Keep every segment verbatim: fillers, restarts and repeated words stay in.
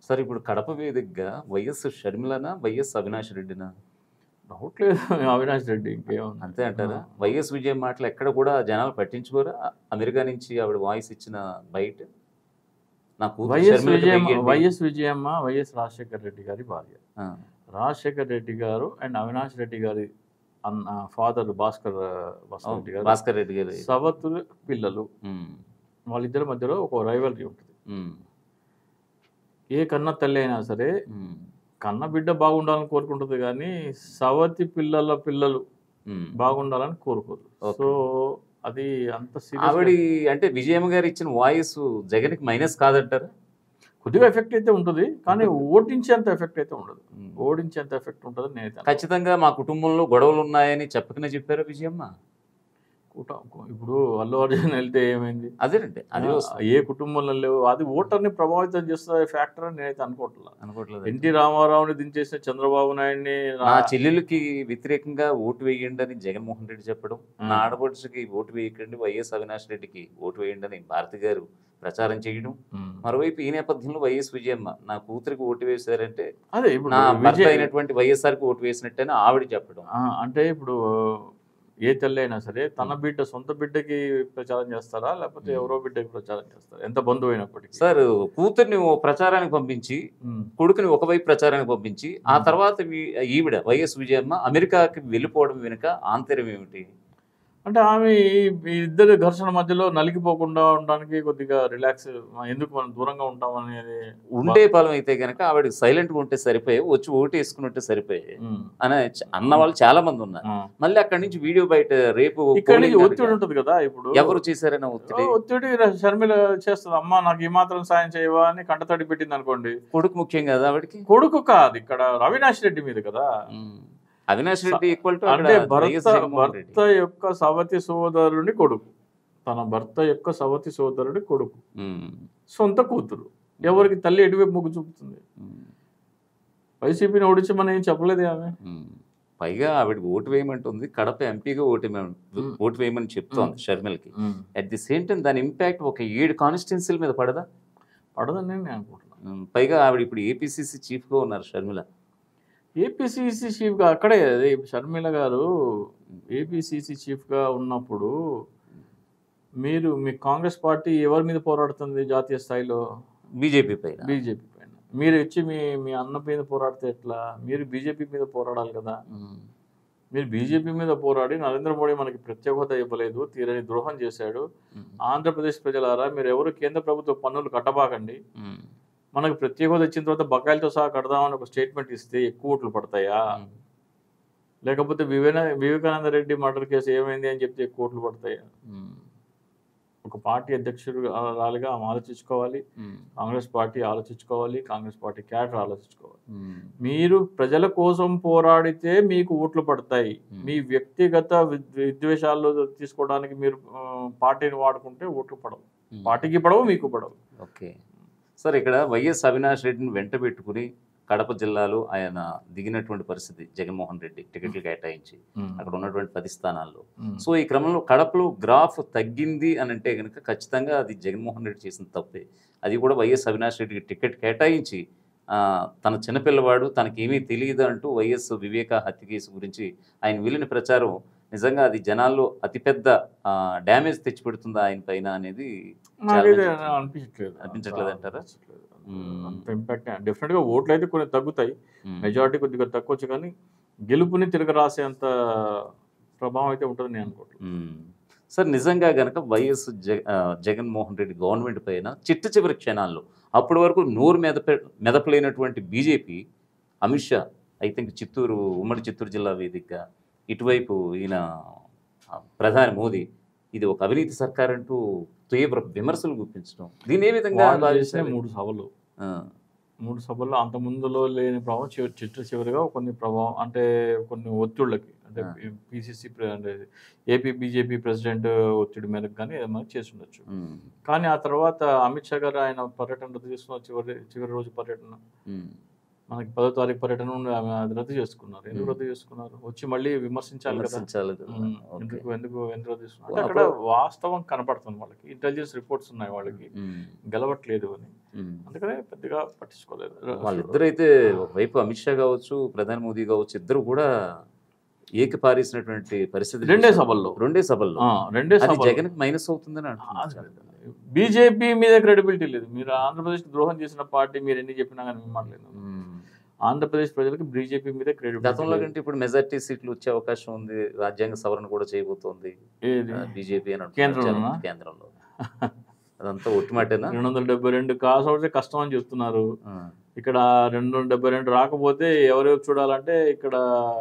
Sir ఇప్పుడు కడప వేదికగా YS షర్మిలనా? వైఎస్ అవినాష్ రెడ్డినా? డౌట్ లేదు అవినాష్ రెడ్డి ఇంకేముంది. అంతే అంటారా? వైఎస్ విజయం మాటలు ఎక్కడ కూడా జనాలు పట్టించుకోరా? అమెరికా నుంచి ఆవిడ వాయిస్ ఇచ్చిన బయట నా కూతురు వైఎస్ షర్మిలకి విజయమ్మ వెయ్యండి. వైఎస్ విజయమ్మ వైఎస్ రాజశేఖర్ రెడ్డి గారి భార్య. ఆ, రాజశేఖర్ రెడ్డి గారు అండ్ అవినాష్ రెడ్డి గారి అన్న ఫాదర్ భాస్కర్ భాస్కర్ రెడ్డి గారు భాస్కర్ రెడ్డి గారు. సవతులు పిల్లలు. ఉమ్, వాళ్ళిద్దరి మధ్యలో ఒక రైవల్రీ ఉంటుంది. ఉమ్, ఏ కన్న తల్లి అయినా సరే ఉమ్, కన్న బిడ్డ బాగుండాలని కోరుకుంటుంది కానీ సవతి పిల్లల పిల్లలు ఉమ్. బాగుండాలని కోరుకోదు. Okay. సో అది అంత ఆవిడ సీరియస్ అంటే విజయమ్మ గారు ఇచ్చిన వాయిస్ జగన్కి మైనస్ కాదంటారా? కొద్దిగా ఎఫెక్ట్ అయితే ఉంటుంది కానీ ఓడించేంత ఎఫెక్ట్ అయితే ఉండదు. ఉమ్. ఓడించేంత ఎఫెక్ట్ ఉంటుంది నేనైతే ఖచ్చితంగా మా కుటుంబంలో గొడవలు ఉన్నాయని చెప్పకనే చెప్పారా విజయమ్మ? కుట- ఇప్పుడు అల్లు అర్జున్ వెళ్తే ఏమైంది? అదేనండి, అదే ఆ, వస్తుంది. ఏ కుటుంబంలో లేవు. అది ఓటర్ని ప్రభావితం చేస్తుంది ఫ్యాక్టర్ అని నేనైతే అనుకోవట్లేదు. అనుకోవట్లేదు. ఎన్టీ రామారావుని దించేసిన చంద్రబాబు నాయుడిని నా చెల్లెలకి వ్యతిరేకంగా ఓటు వేయండి అని జగన్మోహన్ రెడ్డి చెప్పడం, ఆ. నా ఆడపడుచుకి ఓటు వేయకండి వైఎస్ అవినాష్ రెడ్డికి ఓటు వేయండి అని భారతి గారు ప్రచారం చేయడం, ఉమ్. మరోవైపు ఈ నేపథ్యంలో వైఎస్ విజయమ్మ నా కూతురికి ఓటు వేశారంటే అదే ఇప్పుడు నా భర్త విజయ్ అయినటువంటి వైఎస్ఆర్కి ఓటు వేసినట్టని ఆవిడ చెప్పడం. ఆ, అంటే ఇప్పుడు ఏ తల్లి అయినా సరే తన బిడ్డ సొంత బిడ్డకి ప్రచారం చేస్తారా లేకపోతే ఎవరో బిడ్డకి ప్రచారం చేస్తారా ఎంత బంధువు అయినప్పటికీ? సార్ కూతుర్ని ఓ ప్రచారానికి పంపించి ఉమ్. కొడుకుని ఒకవైపు ప్రచారానికి పంపించి ఆ తర్వాత వీ- ఈవిడ వైఎస్ విజయమ్మ అమెరికాకి వెళ్ళిపోవడం వెనుక ఆంతర్యం ఏమిటి? అంటే ఆమె ఈ- ఈ ఇద్దరు ఘర్షణ మధ్యలో నలిగిపోకుండా ఉండడానికి కొద్దిగా రిలాక్స్ ఎందుకు మనం దూరంగా ఉంటాం అనేది. ఉండే పాలం అయితే గనక ఆవిడ సైలెంట్ గా ఉంటే సరిపోయి వచ్చి ఓటు వేసుకున్నట్టే సరిపోయి ఉమ్. అని చ- అన్న వాళ్ళు చాలా మంది ఉన్నారు. ఆ. మళ్ళీ అక్కడి నుంచి వీడియో బయట రేపు ఇక్కడ polling నుంచి ఒత్తిడి కనుక ఉంటుంది కదా ఇప్పుడు. ఎవరు చేశారన్న ఒత్తిడి ఒత్తిడి షర్మిల చేస్తుంది. అమ్మ నాకు ఈ మాత్రం సాయం చేయవా అని కంటతడి పెట్టింది అనుకోండి. కొడుకు ముఖ్యం కదా ఆవిడకి. కొడుకు కాదు ఇక్కడ అవినాష్ రెడ్డి మీద కదా. ఉమ్. అవినాష్ రెడ్డి ఈక్వల్ టు అంటే వైఎస్ భర్త జగన్మోహన్ రెడ్డి. భర్త యొక్క సవతి సోదరుని కొడుకు, తన భర్త యొక్క సవతి సోదరుడి కొడుకు, ఉమ్. సొంత కూతురు. ఎవరికి తల్లి ఎటువైపు మొగ్గు చూపుతుంది? ఉమ్. వైసీపీని ఓడించి మనం ఏం చెప్పలేదు ఆమె. ఉమ్. పైగా ఆవిడ ఓటు వేయమంటుంది, కడప ఎంపీగా ఓటు వేయమని ఓటు వేయమని చెప్తోంది షర్మిలకి. అట్ ది సేమ్ టైం దాని ఇంపాక్ట్ ఒక ఏడు కాన్స్టిట్యున్సీల మీద పడదా? పడదని నేను అనుకుంటున్నాను. ఉమ్. పైగా ఆవిడ ఇప్పుడు ఏపీసీసీ చీఫ్గా ఉన్నారు షర్మిల. ఏపీసీసీ చీఫ్గా అక్కడే అదే షర్మిల గారు ఏపీసీసీ చీఫ్గా ఉన్నప్పుడు మీరు మీ కాంగ్రెస్ పార్టీ ఎవరి మీద పోరాడుతుంది జాతీయ స్థాయిలో? బీజేపీ పైన. బీజేపీ పైన. మీరు వచ్చి మీ మీ అన్న మీద పోరాడితే ఎట్లా? మీరు బీజేపీ మీద పోరాడాలి కదా. ఉమ్. మీరు బీజేపీ మీద పోరాడి నరేంద్ర మోడీ మనకి ప్రత్యేక హోదా ఇవ్వలేదు, తీరని ద్రోహం చేశాడు. ఉమ్. ఆంధ్రప్రదేశ్ ప్రజలారా మీరు ఎవరు కేంద్ర ప్రభుత్వ పన్నులు కట్టబాకండి, ఉమ్. మనకు ప్రత్యేక హోదా ఇచ్చిన తర్వాత బకాయిలతో సహా కడదామని ఒక స్టేట్మెంట్ ఇస్తే ఎక్కువ ఓట్లు పడతాయా? ఉమ్. లేకపోతే వివేన వివేకానంద రెడ్డి మర్డర్ కేసు ఏమైంది అని చెప్తే ఎక్కువ ఓట్లు పడతాయా? ఉమ్. ఒక పార్టీ అధ్యక్షుడు రాలిగా ఆమె ఆలోచించుకోవాలి, ఉమ్. కాంగ్రెస్ పార్టీ ఆలోచించుకోవాలి, కాంగ్రెస్ పార్టీ క్యాడర్ ఆలోచించుకోవాలి. ఉమ్. మీరు ప్రజల కోసం పోరాడితే మీకు ఓట్లు పడతాయి. Hmm. మీ వ్యక్తిగత విద్- విద్వేషాలు తీసుకోవడానికి మీరు ఆ, పార్టీని వాడుకుంటే ఓట్లు పడవు. ఉమ్. పార్టీకి పడవు, మీకు పడవు. ఓకే సార్, ఇక్కడ వైఎస్ అవినాష్ రెడ్డిని వెంట పెట్టుకుని కడప జిల్లాలో ఆయన దిగినటువంటి పరిస్థితి జగన్మోహన్ రెడ్డి టికెట్లు కేటాయించి అక్కడ ఉన్నటువంటి పది స్థానాల్లో. Hmm. సో ఈ క్రమంలో కడపలో గ్రాఫ్ తగ్గింది అని అంటే కనుక ఖచ్చితంగా అది జగన్మోహన్ రెడ్డి చేసిన తప్పే. అది కూడా వైఎస్ అవినాష్ రెడ్డికి టికెట్ కేటాయించి ఆ, తన చిన్నపిల్లవాడు తనకేమీ తెలియదు అంటూ వైఎస్ వివేక హత్య కేసు గురించి ఆయన వెళ్ళిన ప్రచారం నిజంగా అది జనాల్లో అతిపెద్ద డ్యామేజ్ తెచ్చిపెడుతుందా ఆయన పైన అనేది చాలా నాకైతే మంది చెప్తున్నారు. అనిపించట్లేదు. అనిపించట్లేదు అంటారా? అనిపించట్లేదు. Hmm. అంత ఇంపాక్ట్ డెఫినెట్గా ఓట్లు అయితే కొన్ని తగ్గుతాయి, ఉమ్. మెజారిటీ కొద్దిగా తక్కువచ్చు, కానీ గెలుపుని తిరగ రాసేంత ప్రభావం అయితే ఉంటుంది నేను అనుకుంటున్నాను. మ్మ్. సార్ నిజంగా గనక వైఎస్ జగ ఆ, జగన్మోహన్ రెడ్డి గవర్నమెంట్ పైన చిట్ట చివరి క్షణాల్లో అప్పటి వరకు నోరు మెదప మెదపలేనటువంటి BJP, Amit Shah I think Chittoor ఉమ్మడి చిత్తూరు జిల్లా వేదికగా ఇటువైపు ఈయన ఆ, ప్రధాని మోదీ ఇది ఒక అవినీతి సర్కార్ అంటూ తీవ్ర విమర్శలు గుప్పించడం, దీన్ని ఏ విధంగా వాళ్ళు చేసిన భావిస్తారు? మూడు సభలు ఆ, మూడు సభల్లో అంత ముందులో లేని ప్రభావం చివరి చిట్ట చివరిగా కొన్ని ప్రభావం అంటే కొన్ని ఒత్తిళ్ళకి అంటే ఆ. పిసిసి అంటే ఏపీ బీజేపీ ప్రెసిడెంట్ ఒత్తిడి మేరకు కానీ ఏమైనా చేసి ఉండొచ్చు. మ్మ్. కానీ ఆ తర్వాత అమిత్ షా గారు ఆయన పర్యటన రద్దు చేసుకున్న చివరి చివరి రోజు పర్యటన మ్మ్. మనకి పదో తారీఖు పర్యటన ఉండి ఆమె అది రద్దు చేసుకున్నారు. ఎందుకు మ్మ్. రద్దు చేసుకున్నారు? వచ్చి మళ్ళీ విమర్శించాలి కదా. విమర్శించాలి కదా. ఉమ్, ఓకే. ఎందుకు ఎందుకు ఎందుకు రద్దు చేసుకున్నారు? అప్పుడు- అంటే అక్కడ వాస్తవం కనపడుతుంది వాళ్ళకి, ఇంటెలిజెన్స్ రిపోర్ట్స్ ఉన్నాయి వాళ్ళకి, మ్మ్. గెలవట్లేదు అని. ఉమ్. అందుకనే పెద్దగా పట్టించుకోలేదు. వాళ్ళిద్దరైతే ఒకవైపు అమిత్ షా కావచ్చు, ప్రధాని మోదీ కావచ్చు, ఇద్దరు కూడా ఏకపారేసినటువంటి పరిస్థితి రెండే చూసాం. సభల్లో రెండే సభల్లో ఆ, రెండే అది సభలు జగన్ మైనస్ అవుతుందని అంటున్నారు. బీజేపీ మీద క్రెడిబిలిటీ లేదు. మీరు ఆంధ్రప్రదేశ్కి ద్రోహం చేసిన పార్టీ మీరు ఎన్ని చెప్పినా కానీ మిమ్మల్ని ఉమ్. ఆంధ్రప్రదేశ్ ప్రజలకు బీజేపీ మీద క్రెడిబిలిటీ గతంలో కంటే ఇప్పుడు మెజార్టీ సీట్లు వచ్చే అవకాశం ఉంది. రాజ్యాంగ సవరణ కూడా చేయబోతోంది ఏది బీజేపీ అని అంటున్నారు. కేంద్రంలోనా? జగన్ కేంద్రంలో అదంతా ఒట్టిమాటేనా? రెండు వందల డెబ్బై రెండు కాసు అవుతే కష్టం అని చెప్తున్నారు. ఆ. ఇక్కడ రెండు వందల డెబ్బై రెండు రాకపోతే ఎవరి వైపు చూడాలంటే ఇక్కడ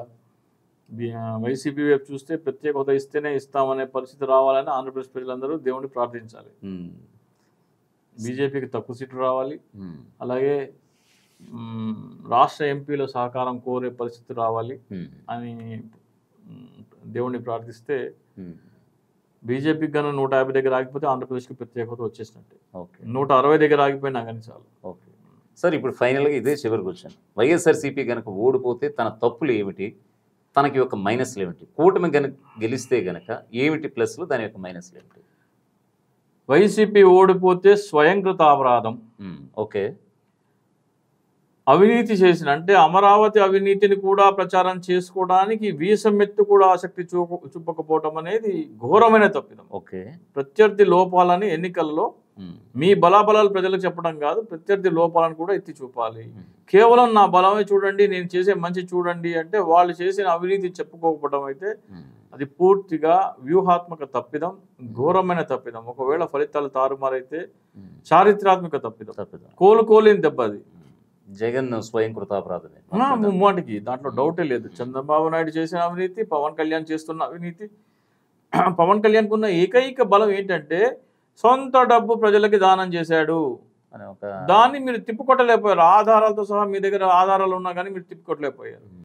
బి- వైసీపీ వైపు చూస్తే ప్రత్యేక హోదా ఇస్తేనే ఇస్తామనే పరిస్థితి రావాలని ఆంధ్రప్రదేశ్ ప్రజలందరూ దేవుడిని ప్రార్థించాలి. ఉమ్. బీజేపీకి తక్కువ సీట్లు రావాలి, ఉమ్. అలాగే మ్, రాష్ట్ర ఎంపీల సహకారం కోరే పరిస్థితి రావాలి ఉమ్. అని మ్, దేవుడిని ప్రార్థిస్తే ఉమ్. బీజేపీకి గాను నూట యాభై దగ్గర ఆగిపోతే ఆంధ్రప్రదేశ్కి ప్రత్యేక హోదా వచ్చేసినట్టే. ఓకే నూట అరవై దగ్గర ఆగిపోయినా కానీ చాలు. ఓకే సార్, ఇప్పుడు ఫైనల్గా ఇదే చివరి క్వశ్చన్. వైఎస్ఆర్సీపీ కనుక ఓడిపోతే తన తప్పులు ఏమిటి, తనకి యొక్క మైనస్లు ఏమిటి? కూటమి కనుక గెలిస్తే గనక ఏమిటి ప్లస్లు, దాని యొక్క మైనస్లు ఏమిటి? వైసీపీ ఓడిపోతే స్వయంకృత అపరాధం. ఉమ్. ఓకే అవినీతి చేసిన అంటే అమరావతి అవినీతిని కూడా ప్రచారం చేసుకోవడానికి వీసమెత్తు కూడా ఆసక్తి చూప చూపకపోవటం అనేది ఘోరమైన తప్పిదం. ఓకే ప్రత్యర్థి లోపాలని ఎన్నికల్లో ఉమ్. మీ బలాబలాలు ప్రజలకు చెప్పడం కాదు, ప్రత్యర్థి లోపాలను కూడా ఎత్తి చూపాలి. ఉమ్. కేవలం నా బలమే చూడండి, నేను చేసే మంచి చూడండి అంటే వాళ్ళు చేసిన అవినీతి చెప్పుకోకపోవడం అయితే ఉమ్. అది పూర్తిగా వ్యూహాత్మక తప్పిదం, ఘోరమైన తప్పిదం. ఒకవేళ ఫలితాలు తారుమారైతే ఉమ్. చారిత్రాత్మక తప్పిదం, తప్పిదం. కోలుకోలేని దెబ్బ అది. జగన్ స్వయం కృతాపరాధమే. ఆ, ముమ్మాటికి దాంట్లో డౌటే లేదు. చంద్రబాబు నాయుడు చేసిన అవినీతి, పవన్ కళ్యాణ్ చేస్తున్న అవినీతి. పవన్ కళ్యాణ్కి ఉన్న ఏకైక బలం ఏంటంటే సొంత డబ్బు ప్రజలకి దానం చేశాడు. అనే ఒక దాన్ని మీరు తిప్పుకొట్టలేకపోయారు. ఆధారాలతో సహా మీ దగ్గర ఆధారాలు ఉన్నా కానీ మీరు తిప్పుకొట్టలేకపోయారు.